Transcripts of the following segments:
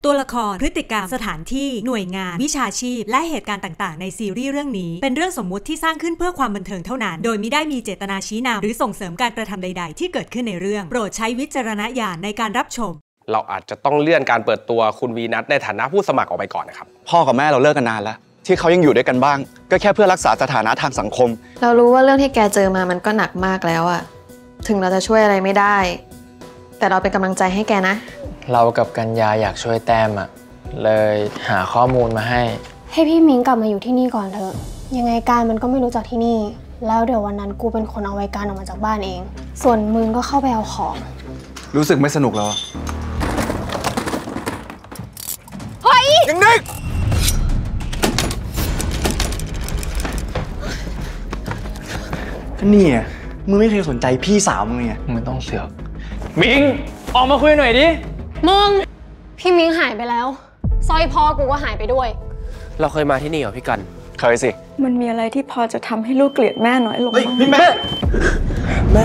ตัวละครพฤติกรรมสถานที่หน่วยงานวิชาชีพและเหตุการณ์ต่างๆในซีรีส์เรื่องนี้เป็นเรื่องสมมุติที่สร้างขึ้นเพื่อความบันเทิงเท่านั้นโดยมิได้มีเจตนาชี้นำหรือส่งเสริมการกระทำใดๆที่เกิดขึ้นในเรื่องโปรดใช้วิจารณญาณในการรับชมเราอาจจะต้องเลื่อนการเปิดตัวคุณวีนัทในฐานะผู้สมัครออกไปก่อนนะครับพ่อกับแม่เราเลิกกันนานแล้วที่เขายังอยู่ด้วยกันบ้างก็แค่เพื่อรักษาสถานะทางสังคมเรารู้ว่าเรื่องที่แกเจอมามันก็หนักมากแล้วอะถึงเราจะช่วยอะไรไม่ได้แต่เราเป็นกำลังใจให้แกนะเรากับกัญญาอยากช่วยแต้มอะเลยหาข้อมูลมาให้พี่มิ้งกลับมาอยู่ที่นี่ก่อนเถอะยังไงการมันก็ไม่รู้จักที่นี่แล้วเดี๋ยววันนั้นกูเป็นคนเอาไว้การออกมาจากบ้านเองส่วนมึงก็เข้าไปเอาของรู้สึกไม่สนุกแล้วเฮ้ยยังนึกนี่อ่ะมึงไม่เคยสนใจพี่สาวมึงไงมึงต้องเสือกมิ้งออกมาคุยหน่อยดิมึงพี่มิ้งหายไปแล้วสร้อยพ่อกูก็หายไปด้วยเราเคยมาที่นี่เหรอพี่กันเคยสิมันมีอะไรที่พอจะทำให้ลูกเกลียดแม่น้อยลงบ้างแม่มัน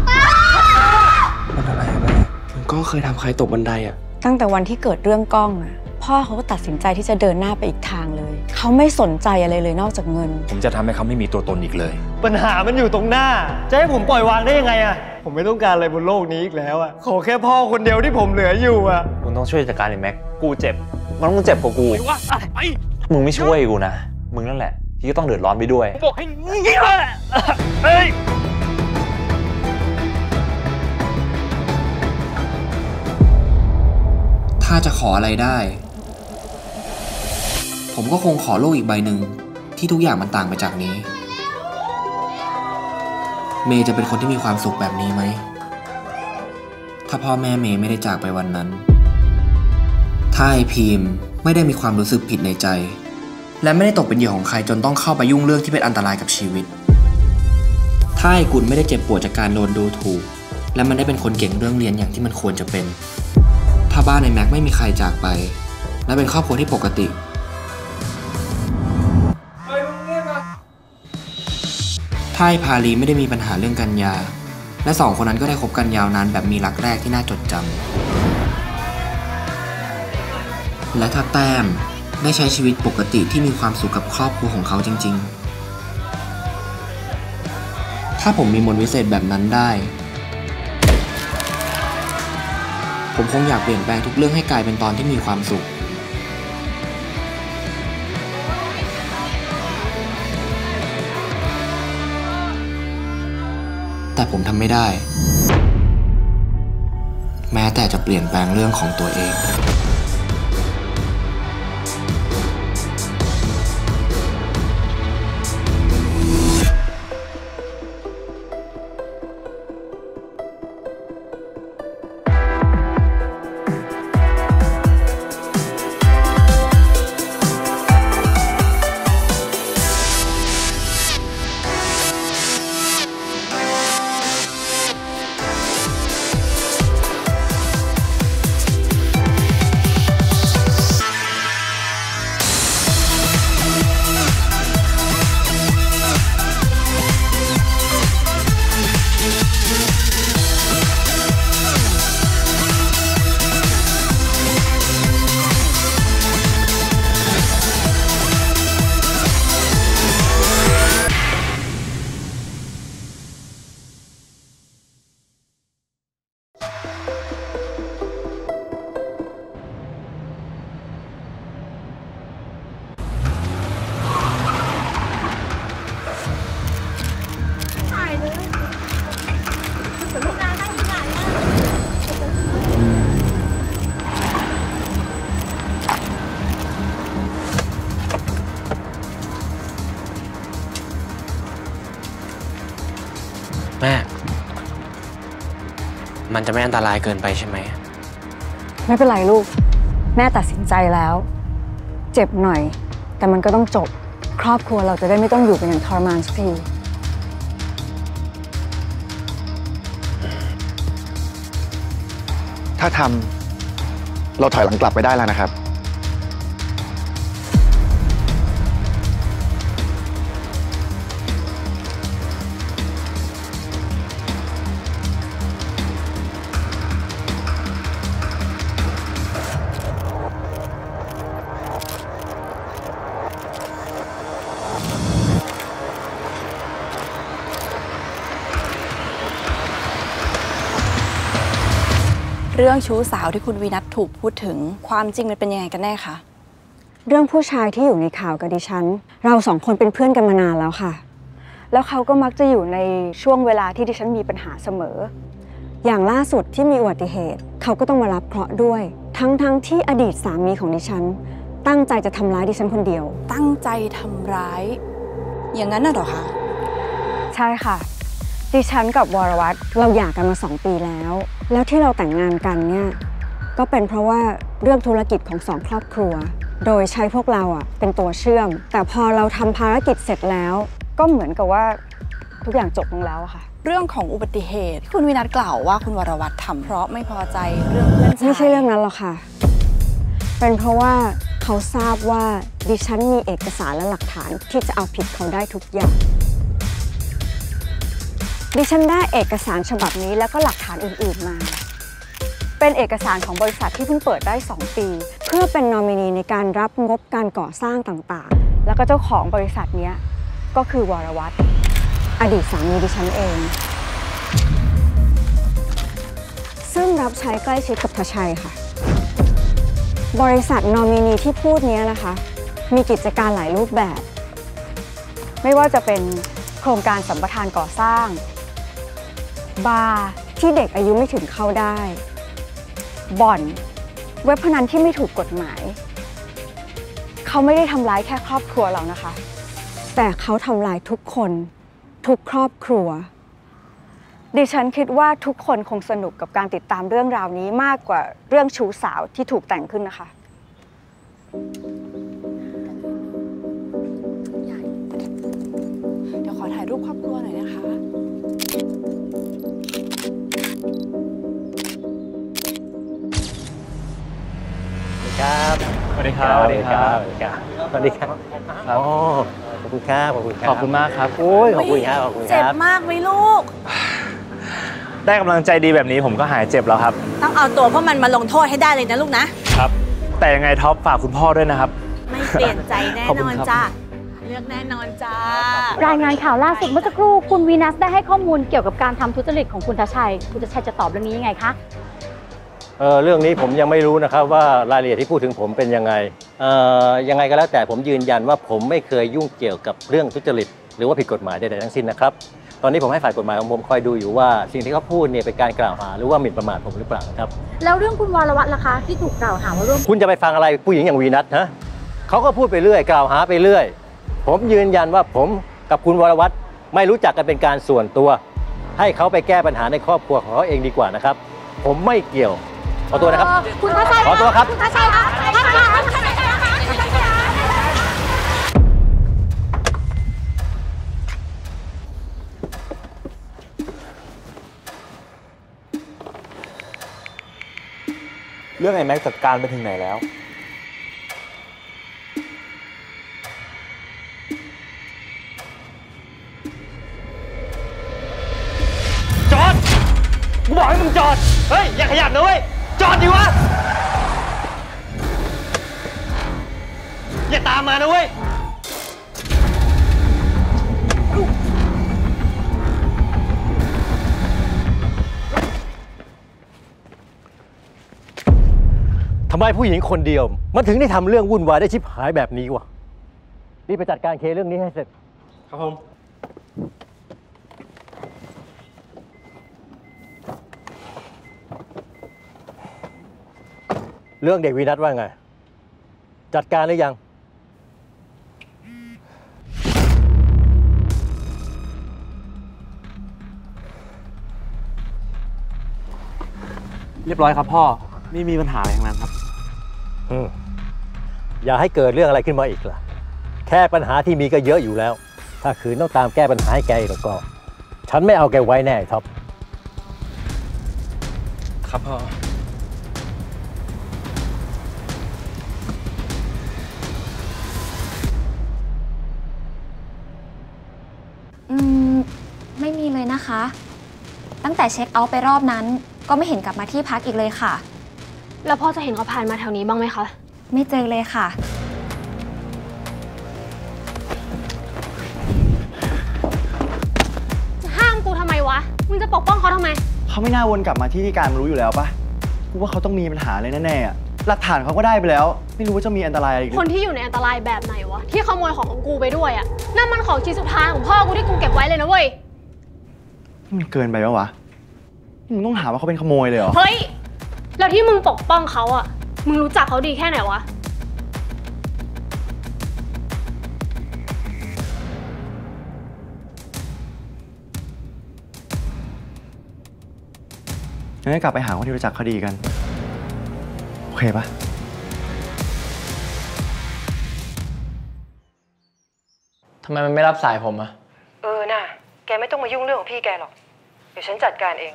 อะไรแม่มันก็เคยทำใครตกบันไดอ่ะตั้งแต่วันที่เกิดเรื่องกล้องอ่ะพ่อเขาก็ตัดสินใจที่จะเดินหน้าไปอีกทางเลยเขาไม่สนใจอะไรเลยนอกจากเงินผมจะทำให้เขาไม่มีตัวตนอีกเลยปัญหามันอยู่ตรงหน้าจะให้ผมปล่อยวางได้ยังไงอะผมไม่ต้องการอะไรบนโลกนี้อีกแล้วอะขอแค่พ่อคนเดียวที่ผมเหลืออยู่อะมึงต้องช่วยจัดการไอ้แม็กกูเจ็บมันต้องเจ็บกว่ากูมึงไม่ช่วยกูนะมึงนั่นแหละที่ก็ต้องเดือดร้อนไปด้วยบอกให้งี้เลยถ้าจะขออะไรได้ผมก็คงขอโลกอีกใบหนึ่งที่ทุกอย่างมันต่างไปจากนี้เมย์จะเป็นคนที่มีความสุขแบบนี้ไหมถ้าพ่อแม่เมย์ไม่ได้จากไปวันนั้นถ้าไอพีมไม่ได้มีความรู้สึกผิดในใจและไม่ได้ตกเป็นเหยื่อของใครจนต้องเข้าไปยุ่งเรื่องที่เป็นอันตรายกับชีวิตถ้าไอกุลไม่ได้เจ็บปวดจากการโดนดูถูกและมันได้เป็นคนเก่งเรื่องเรียนอย่างที่มันควรจะเป็นถ้าบ้านในแม็กไม่มีใครจากไปและเป็นครอบครัวที่ปกติถ้าไอพาลีไม่ได้มีปัญหาเรื่องกัญญาและสองคนนั้นก็ได้คบกันยาวนานแบบมีรักแรกที่น่าจดจำและถ้าแต้มได้ใช้ชีวิตปกติที่มีความสุขกับครอบครัวของเขาจริงๆถ้าผมมีมนต์วิเศษแบบนั้นได้ผมคงอยากเปลี่ยนแปลงทุกเรื่องให้กลายเป็นตอนที่มีความสุขแต่ผมทำไม่ได้แม้แต่จะเปลี่ยนแปลงเรื่องของตัวเองแม่มันจะไม่อันตรายเกินไปใช่ไหมไม่เป็นไรลูกแม่ตัดสินใจแล้วเจ็บหน่อยแต่มันก็ต้องจบครอบครัวเราจะได้ไม่ต้องอยู่กันอย่างทรมานสักทีถ้าทำเราถอยหลังกลับไปได้แล้วนะครับเรื่องชู้สาวที่คุณวีนัทถูกพูดถึงความจริงมันเป็นยังไงกันแน่คะเรื่องผู้ชายที่อยู่ในข่าวกับดิฉันเราสองคนเป็นเพื่อนกันมานานแล้วค่ะแล้วเขาก็มักจะอยู่ในช่วงเวลาที่ดิฉันมีปัญหาเสมออย่างล่าสุดที่มีอุบัติเหตุเขาก็ต้องมารับเคราะห์ด้วยทั้งที่อดีตสามีของดิฉันตั้งใจจะทำร้ายดิฉันคนเดียวตั้งใจทำร้ายอย่างนั้นน่ะหรอคะใช่ค่ะดิฉันกับวรวัตรเราหย่ากันมา2 ปีแล้วที่เราแต่งงานกันเนี่ยก็เป็นเพราะว่าเรื่องธุรกิจของ2 ครอบครัวโดยใช้พวกเราเป็นตัวเชื่อมแต่พอเราทำภารกิจเสร็จแล้วก็เหมือนกับว่าทุกอย่างจบลงแล้วค่ะเรื่องของอุบัติเหตุที่คุณวินัทกล่าวว่าคุณวรวัตรทำเพราะไม่พอใจเรื่องเพื่อนชายไม่ใช่เรื่องนั้นหรอกค่ะเป็นเพราะว่าเขาทราบว่าดิฉันมีเอกสารและหลักฐานที่จะเอาผิดเขาได้ทุกอย่างดิฉันได้เอกสารฉบับนี้แล้วก็หลักฐานอื่นๆมาเป็นเอกสารของบริษัทที่เพิ่งเปิดได้2 ปีเพื่อเป็นนอมินีในการรับงบการก่อสร้างต่างๆแล้วก็เจ้าของบริษัทนี้ก็คือวรวัตรอดีตสามีดิฉันเองซึ่งรับใช้ใกล้ชิดกับทชัยค่ะบริษัทนอมินีที่พูดนี้นะคะมีกิจการหลายรูปแบบไม่ว่าจะเป็นโครงการสัมปทานก่อสร้างบาร์ที่เด็กอายุไม่ถึงเข้าได้บ่อนเว็บพนันที่ไม่ถูกกฎหมายเขาไม่ได้ทำร้ายแค่ครอบครัวเรานะคะแต่เขาทำลายทุกคนทุกครอบครัวดิฉันคิดว่าทุกคนคงสนุกกับการติดตามเรื่องราวนี้มากกว่าเรื่องชู้สาวที่ถูกแต่งขึ้นนะคะเดี๋ยวขอถ่ายรูปครอบครัวหน่อยนะคะครับสวัสดีครับสวัสดีครับสวัสดีครับสวัสดีครับโอ้ขอบคุณครับขอบคุณครับขอบคุณมากครับโอ้ยขอบคุณครับขอบคุณครับเจ็บมากไหมลูกได้กำลังใจดีแบบนี้ผมก็หายเจ็บแล้วครับต้องเอาตัวพวกมันมาลงโทษให้ได้เลยนะลูกนะครับแต่ยังไงท็อปฝากคุณพ่อด้วยนะครับไม่เปลี่ยนใจแน่นอนจ้าเลือกแน่นอนจ้ารายงานข่าวล่าสุดเมื่อสักครู่คุณวีนัสได้ให้ข้อมูลเกี่ยวกับการทำทุจริตของคุณทชัยจะตอบเรื่องนี้ยังไงคะเรื่องนี้ผมยังไม่รู้นะครับว่ารายละเอียดที่พูดถึงผมเป็นยังไงยังไงก็แล้วแต่ผมยืนยันว่าผมไม่เคยยุ่งเกี่ยวกับเรื่องทุจริตหรือว่าผิดกฎหมายใดๆทั้งสิ้นนะครับตอนนี้ผมให้ฝ่ายกฎหมายของผมคอยดูอยู่ว่าสิ่งที่เขาพูดเนี่ยเป็นการกล่าวหาหรือว่าหมิ่นประมาทผมหรือเปล่านะครับแล้วเรื่องคุณวรวัตรล่ะคะที่ถูกกล่าวหาว่าร่วมคุณจะไปฟังอะไรผู้หญิงอย่างวีนัทฮะเขาก็พูดไปเรื่อยกล่าวหาไปเรื่อยผมยืนยันว่าผมกับคุณวรวัตรไม่รู้จักกันเป็นการส่วนตัวให้เขาไปแก้ปัญหาในครอบครัวของเขาเองดีกว่านะครับผมไม่เกี่ยวขอตัวนะครับคุณทชัยขอตัวครับคุณทชัยครับเรื่องไอ้แม็กจัดการไปถึงไหนแล้วจอดกูบอกให้มึงจอดเฮ้ยอย่าขยับนะเว้ยจอดดิวะอย่าตามมานะเว้ยทำไมผู้หญิงคนเดียวมันถึงได้ทำเรื่องวุ่นวายได้ชิบหายแบบนี้วะรีบไปจัดการเคสเรื่องนี้ให้เสร็จครับผมเรื่องเด็กวีนัทว่าไงจัดการหรือยังเรียบร้อยครับพ่อไม่มีปัญหาอะไรทั้งนั้นครับอย่าให้เกิดเรื่องอะไรขึ้นมาอีกล่ะแค่ปัญหาที่มีก็เยอะอยู่แล้วถ้าขืนต้องตามแก้ปัญหาให้แกอีกแล้วก็ฉันไม่เอาแกไว้แน่ท็อปครับพ่อไม่มีเลยนะคะตั้งแต่เช็คเอาท์ไปรอบนั้นก็ไม่เห็นกลับมาที่พักอีกเลยค่ะแล้วพ่อจะเห็นเขาผ่านมาแถวนี้บ้างไหมคะไม่เจอเลยค่ะจะห้ามกูทำไมวะมึงจะปกป้องเขาทำไมเขาไม่น่าวนกลับมาที่การรู้อยู่แล้วปะกูว่าเขาต้องมีปัญหาอะไรแน่ๆอะหลักฐานเขาก็ได้ไปแล้วไม่รู้ว่าจะมีอันตรายอะไรอีกคนที่อยู่ในอันตรายแบบไหนวะที่ขโมยของกูไปด้วยอะนั่นมันของชิ้นสุดท้ายของพ่อกูที่กูเก็บไว้เลยนะเว้ยมันเกินไปปะวะมึงต้องหาว่าเขาเป็นขโมยเลยเหรอเฮ้ยแล้วที่มึงปกป้องเขาอะมึงรู้จักเขาดีแค่ไหนวะงั้นกลับไปหาคนที่รู้จักเขาดีกันโอเคปะทำไมมันไม่รับสายผมอะน่ะแกไม่ต้องมายุ่งเรื่องของพี่แกหรอกเดี๋ยวฉันจัดการเอง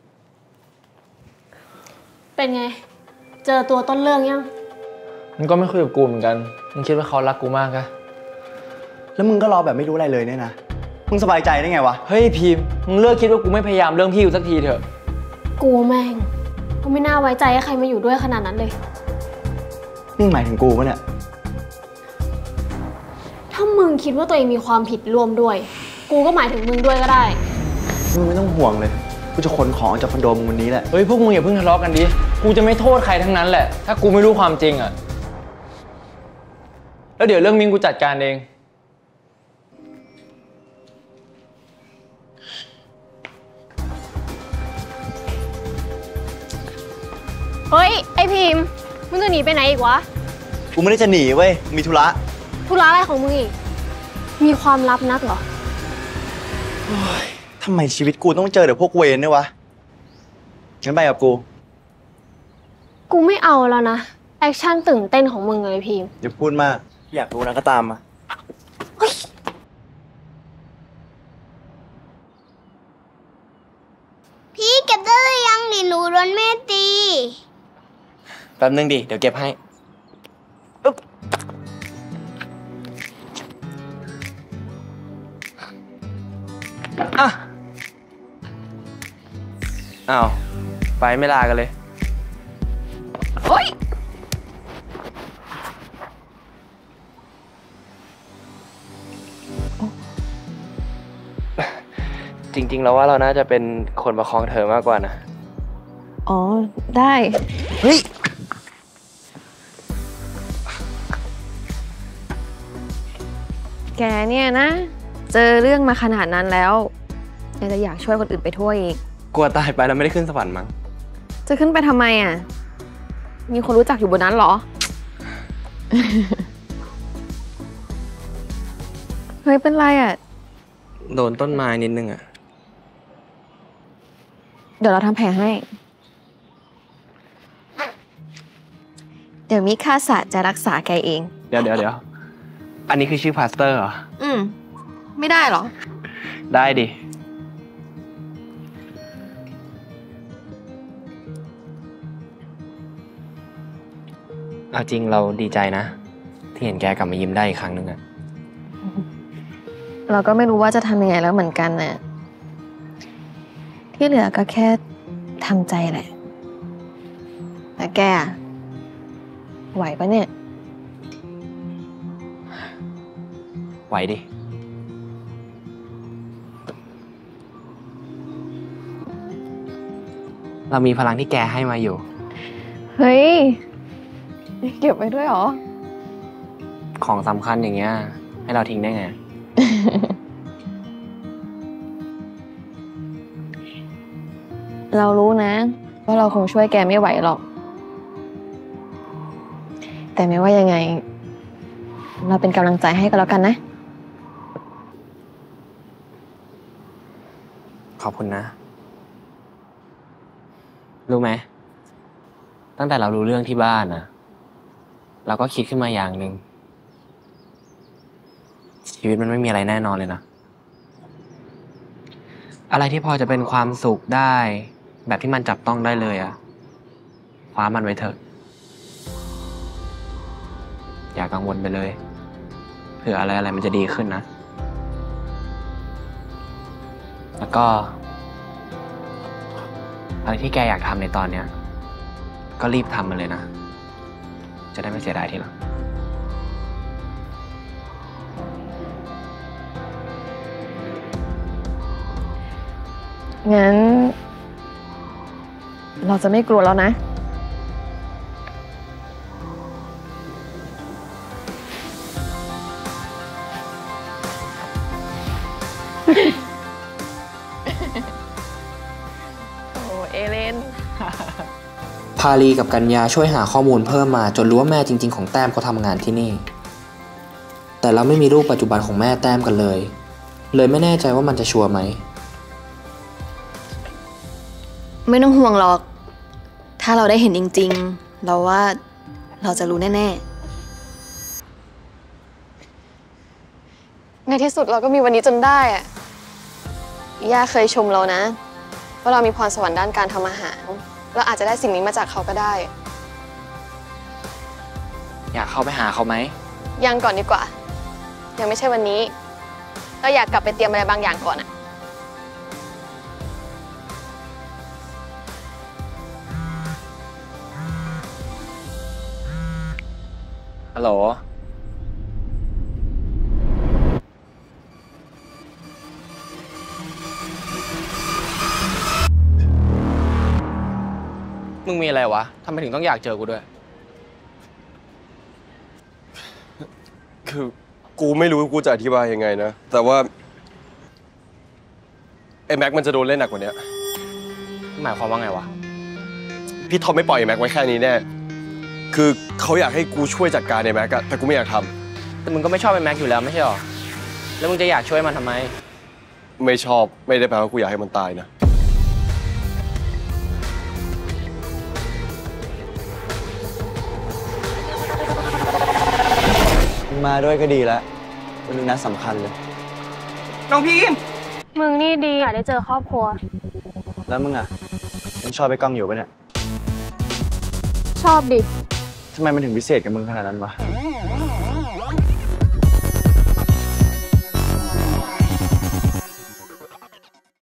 เป็นไงเจอตัวต้นเรื่องยังมันก็ไม่คุยกับกูเหมือนกันมึงคิดว่าเขารักกูมากอะแล้วมึงก็รอแบบไม่รู้อะไรเลยเนี่ยนะมึงสบายใจได้ไงวะเฮ้ยพิมพ์มึงเลิกคิดว่ากูไม่พยายามเรื่องพี่กูสักทีเถอะกูแม่งก็ไม่น่าไว้ใจให้ใครมาอยู่ด้วยขนาดนั้นเลยนี่หมายถึงกูปะเนี่ยถ้ามึงคิดว่าตัวเองมีความผิดร่วมด้วยกูก็หมายถึงมึงด้วยก็ได้มึงไม่ต้องห่วงเลยกูจะขนของจากคอนโดมึงวันนี้แหละเฮ้ยพวกมึงอย่าเพิ่งทะเลาะกันดิกูจะไม่โทษใครทั้งนั้นแหละถ้ากูไม่รู้ความจริงอะแล้วเดี๋ยวเรื่องมิ้งกูจัดการเองเฮ้ยไอพิมพ์มึงจะหนีไปไหนอีกวะกูไม่ได้จะหนีเว้ยมีธุระอะไรของมึงอีกมีความลับนักเหรอทำไมชีวิตกูต้องเจอแต่พวกเวรเนี่ยวะงั้นไปกับกูไม่เอาแล้วนะแอคชั่นตื่นเต้นของมึงเลยพิมพ์อย่าพูดมากอยากรู้นะก็ตามมาพี่เก็บได้หรือยังหนูโดนแม่ตีแป๊บนึงดิเดี๋ยวเก็บให้อ้าวไปไม่ลากันเลยเฮ้ยจริงๆแล้วว่าเราน่าจะเป็นคนประคองเธอมากกว่านะอ๋อได้เฮ้ยแกเนี่ยนะเจอเรื่องมาขนาดนั้นแล้วยังจะอยากช่วยคนอื่นไปทั่วอีกกลัวตายไปแล้วไม่ได้ขึ้นสวรรค์มั้งจะขึ้นไปทำไมอ่ะมีคนรู้จักอยู่บนนั้นเหรอ เฮ้ยเป็นไรอ่ะโดนต้นไม้นิดนึงอ่ะเดี๋ยวเราทำแผลให้เดี๋ยวมิคาสะจะรักษาแกเองเดี๋ยวอันนี้คือชื่อพาสเตอร์เหรอไม่ได้เหรอได้ดิเอาจริงเราดีใจนะที่เห็นแกกลับมายิ้มได้อีกครั้งนึงอะเราก็ไม่รู้ว่าจะทำยังไงแล้วเหมือนกันน่ะที่เหลือก็แค่ทำใจแหละแต่แกไหวปะเนี่ยไหวดิเรามีพลังที่แกให้มาอยู่เฮ้ยเก็บไว้ด้วยเหรอของสำคัญอย่างเงี้ยให้เราทิ้งได้ไงเรารู้นะว่าเราคงช่วยแกไม่ไหวหรอกแต่ไม่ว่ายังไงเราเป็นกำลังใจให้ก็แล้วกันนะขอบคุณนะรู้ไหมตั้งแต่เรารู้เรื่องที่บ้านนะเราก็คิดขึ้นมาอย่างหนึ่งชีวิตมันไม่มีอะไรแน่นอนเลยนะอะไรที่พอจะเป็นความสุขได้แบบที่มันจับต้องได้เลยอะคว้ามันไว้เถอะอย่ากังวลไปเลยเผื่ออะไรมันจะดีขึ้นนะแล้วก็อะไรที่แกอยากทำในตอนเนี้ยก็รีบทำมันเลยนะจะได้ไม่เสียดายทีหลังงั้นเราจะไม่กลัวแล้วนะโอ้เอเลนพาลีกับกัญญาช่วยหาข้อมูลเพิ่มมาจนรู้ว่าแม่จริงๆของแต้มเขาทำงานที่นี่ แต่เราไม่มีรูปปัจจุบันของแม่แต้มกันเลยไม่แน่ใจว่ามันจะชัวร์ไหมไม่ต้องห่วงหรอก ถ้าเราได้เห็นจริงๆเราว่าเราจะรู้แน่ๆในที่สุดเราก็มีวันนี้จนได้อะย่าเคยชมเรานะว่าเรามีพรสวรรค์ด้านการทำอาหารเราอาจจะได้สิ่งนี้มาจากเขาก็ได้อยากเข้าไปหาเขาไหมยังก่อนดีกว่ายังไม่ใช่วันนี้เราอยากกลับไปเตรียมอะไรบางอย่างก่อนอะฮัลโหลมึงมีอะไรวะทำไมถึงต้องอยากเจอกูด้วยคือกูไม่รู้กูจะอธิบายยังไงนะ แต่ว่าไอ้แม็กมันจะโดนเล่นหนักกว่านี้หมายความว่าไงวะพี่ทอมไม่ปล่อยไอ้แม็กไว้แค่นี้แน่คือเขาอยากให้กูช่วยจัดการไอ้แม็กอะแต่กูไม่อยากทำแต่มึงก็ไม่ชอบไอ้แม็กอยู่แล้วไม่ใช่หรอแล้วมึงจะอยากช่วยมันทำไมไม่ชอบไม่ได้แปลว่ากูอยากให้มันตายนะมาด้วยก็ดีแล้ววันนี้นัดสำคัญเลยน้องพีมมึงนี่ดีอยากได้เจอครอบครัวแล้วมึงอ่ะยังชอบไปกล้องอยู่ปะเนี่ยชอบดิทำไมมันถึงพิเศษกับมึงขนาดนั้นวะ